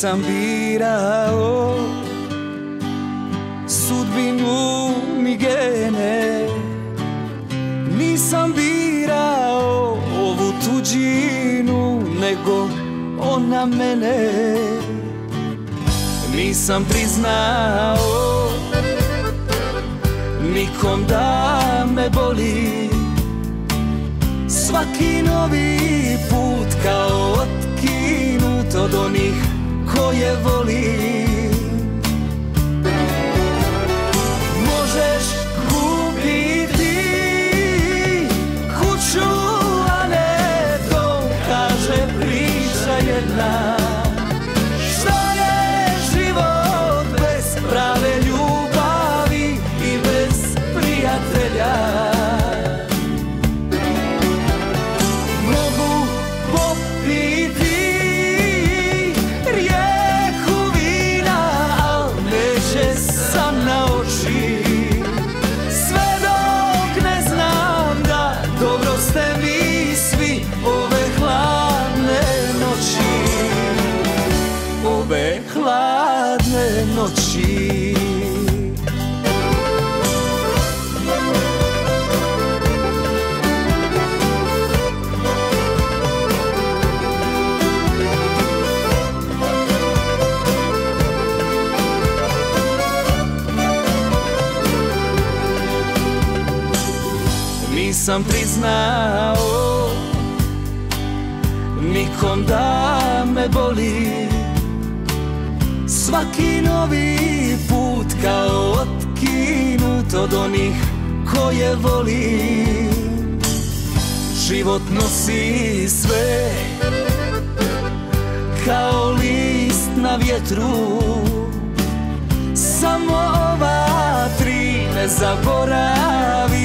Nisam birao sudbinu ni gene, nisam birao ovu tuđinu, nego ona mene. Nisam priznao nikom da me boli, svaki novi put kao otkinut od onih koje voli. Možeš kupiti kuću, a ne dom, kaže priča jedna. Što je život bez prave ljubavi i bez prijatelja? Mogu popiti rijeku vina, al neće sam na oči, sve dok ne znam da dobro ste mi svi ove hladne noći, ove hladne noći. Nisam priznao nikom da me boli, svaki novi put kao otkinut od onih koje voli. Život nosi sve kao list na vjetru, samo ova tri ne zaboravi.